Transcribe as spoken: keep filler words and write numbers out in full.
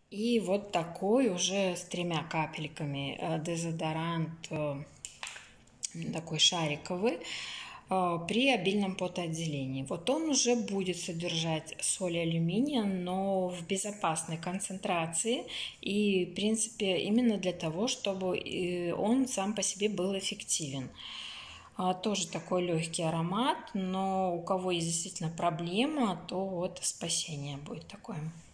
И вот такой уже с тремя капельками э, дезодорант э, такой шариковый э, при обильном потоотделении. Вот он уже будет содержать соли алюминия, но в безопасной концентрации и, в принципе, именно для того, чтобы э, он сам по себе был эффективен. А, Тоже такой легкий аромат, но у кого есть действительно проблема, то вот спасение будет такое.